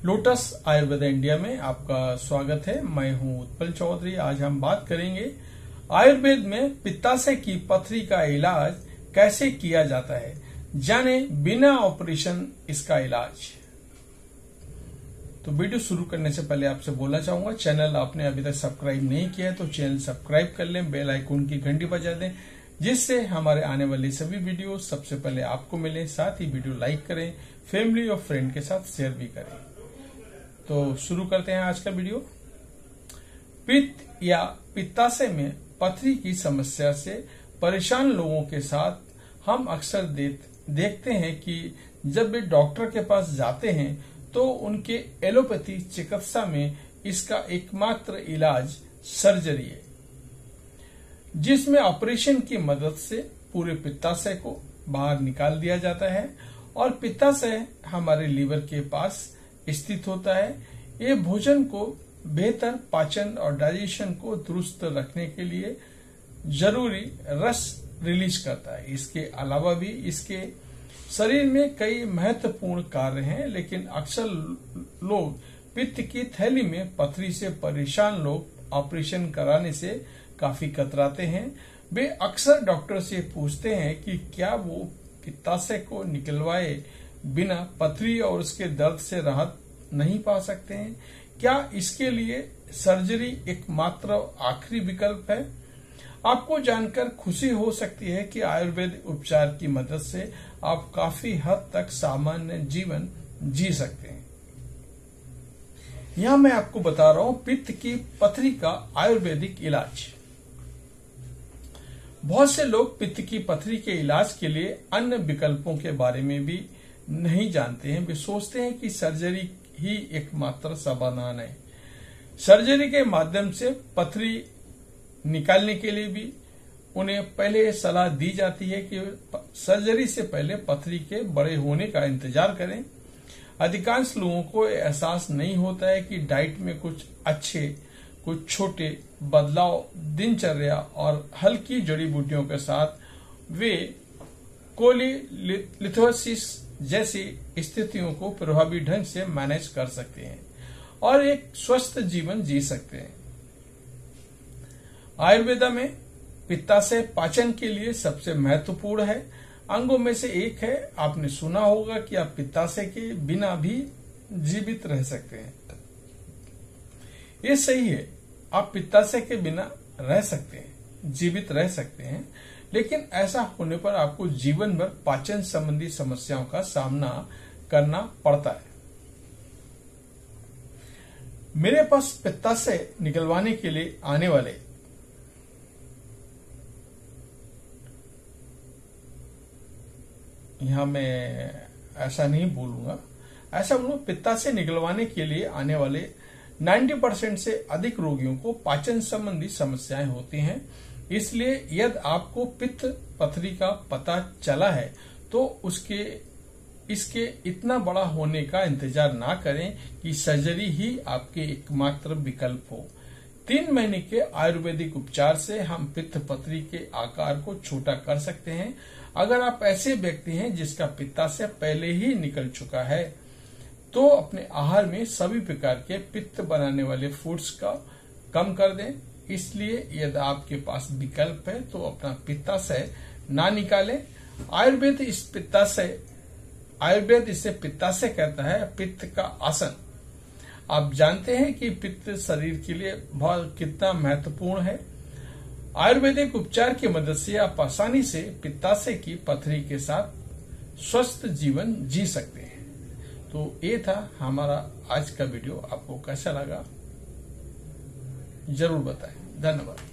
Lotus Ayurveda India में आपका स्वागत है। मैं हूं उत्पल चौधरी। आज हम बात करेंगे आयुर्वेद में पित्ताशय की पथरी का इलाज कैसे किया जाता है। जाने बिना ऑपरेशन इसका इलाज। तो वीडियो शुरू करने से पहले आपसे बोलना चाहूंगा, चैनल आपने अभी तक सब्सक्राइब नहीं किया है तो चैनल सब्सक्राइब कर लें, बेल आइकन की घंटी बजा दें जिससे हमारे आने वाली सभी वीडियो सबसे पहले आपको मिले। साथ ही वीडियो लाइक करें, फैमिली और फ्रेंड के साथ शेयर भी करें। तो शुरू करते हैं आज का वीडियो। पित्त या पित्ताशय में पथरी की समस्या से परेशान लोगों के साथ हम अक्सर देखते हैं कि जब वे डॉक्टर के पास जाते हैं तो उनके एलोपैथी चिकित्सा में इसका एकमात्र इलाज सर्जरी है, जिसमें ऑपरेशन की मदद से पूरे पित्ताशय को बाहर निकाल दिया जाता है। और पित्ताशय हमारे लीवर के पास स्थित होता है। ये भोजन को बेहतर पाचन और डाइजेशन को दुरुस्त रखने के लिए जरूरी रस रिलीज करता है। इसके अलावा भी इसके शरीर में कई महत्वपूर्ण कार्य हैं, लेकिन अक्सर लोग पित्त की थैली में पथरी से परेशान लोग ऑपरेशन कराने से काफी कतराते हैं। वे अक्सर डॉक्टर से पूछते हैं कि क्या वो पित्ताशय को निकलवाए बिना पथरी और उसके दर्द से राहत नहीं पा सकते हैं। क्या इसके लिए सर्जरी एकमात्र आखिरी विकल्प है? आपको जानकर खुशी हो सकती है कि आयुर्वेद उपचार की मदद से आप काफी हद तक सामान्य जीवन जी सकते हैं। यहां मैं आपको बता रहा हूं पित्त की पथरी का आयुर्वेदिक इलाज। बहुत से लोग पित्त की पथरी के इलाज के लिए अन्य विकल्पों के बारे में भी नहीं जानते हैं। वे सोचते हैं कि सर्जरी ही एकमात्र समाधान है। सर्जरी के माध्यम से पथरी निकालने के लिए भी उन्हें पहले सलाह दी जाती है कि सर्जरी से पहले पथरी के बड़े होने का इंतजार करें। अधिकांश लोगों को एहसास नहीं होता है कि डाइट में कुछ छोटे बदलाव दिनचर्या और हल्की जड़ी बूटियों के साथ वे कोलीलिथोसिस जैसी स्थितियों को प्रभावी ढंग से मैनेज कर सकते हैं और एक स्वस्थ जीवन जी सकते हैं। आयुर्वेद में पित्ताशय पाचन के लिए सबसे महत्वपूर्ण है अंगों में से एक है। आपने सुना होगा कि आप पित्ताशय के बिना भी जीवित रह सकते हैं। ये सही है, आप पित्ताशय के बिना रह सकते हैं, जीवित रह सकते हैं, लेकिन ऐसा होने पर आपको जीवन भर पाचन संबंधी समस्याओं का सामना करना पड़ता है। मेरे पास पित्ताशय निकलवाने के लिए आने वाले यहां मैं ऐसा नहीं बोलूंगा, ऐसा बोलूंगा पित्ताशय निकलवाने के लिए आने वाले 90% से अधिक रोगियों को पाचन संबंधी समस्याएं होती हैं। इसलिए यदि आपको पित्त पथरी का पता चला है तो इसके इतना बड़ा होने का इंतजार ना करें कि सर्जरी ही आपके एकमात्र विकल्प हो। 3 महीने के आयुर्वेदिक उपचार से हम पित्त पथरी के आकार को छोटा कर सकते हैं। अगर आप ऐसे व्यक्ति हैं जिसका पित्ताशय पहले ही निकल चुका है तो अपने आहार में सभी प्रकार के पित्त बनाने वाले फूड्स का कम कर दें। इसलिए यदि आपके पास विकल्प है तो अपना पित्ताशय ना निकालें। आयुर्वेद इसे पित्ताशय कहता है पित्त का आसन। आप जानते हैं कि पित्त शरीर के लिए बहुत कितना महत्वपूर्ण है। आयुर्वेदिक उपचार की मदद से आप आसानी से पित्ताशय की पथरी के साथ स्वस्थ जीवन जी सकते हैं। तो ये था हमारा आज का वीडियो। आपको कैसा लगा जरूर बताएं। धन्यवाद।